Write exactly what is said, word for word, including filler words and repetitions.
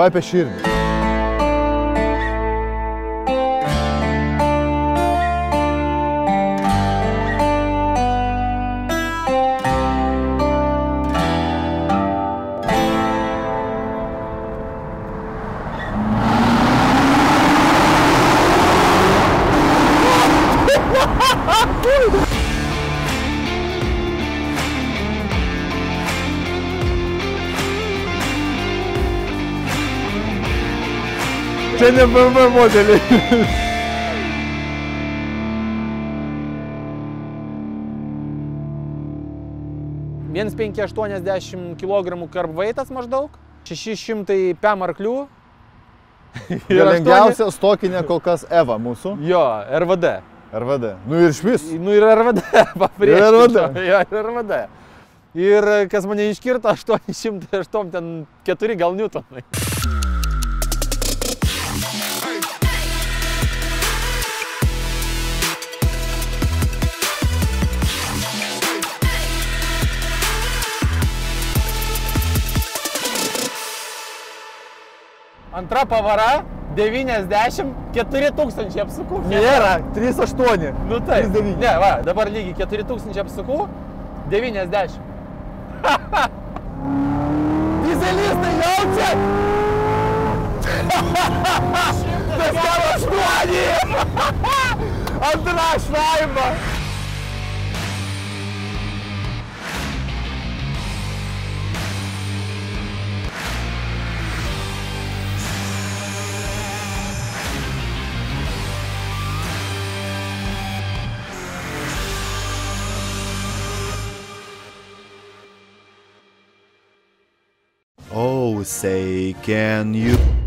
Va apie širdį. Čia ne B M W modeliai. vienas penki aštuoniasdešimt kilogramų carb weightas maždaug, šeši šimtai pem arklių. Galingiausia stokinė kol kas Eva mūsų. Jo, R V D. R V D. Nu ir švis. Nu ir R V D. Ir R V D. Jo, ir R V D. Ir kas mane iškirto, aštuoni šimtai aštuoni, ten keturi gal niutonai. Antra pavara, devyniasdešimt keturi tūkstančiai apsukų. Nėra, trys aštuoni. Nu tai, ne, va, dabar lygiai keturi tūkstančiai apsukų, devyniasdešimt. Dizelistai jaučia! Tas gal aštuoni! Antra švaima! Oh, say, can you...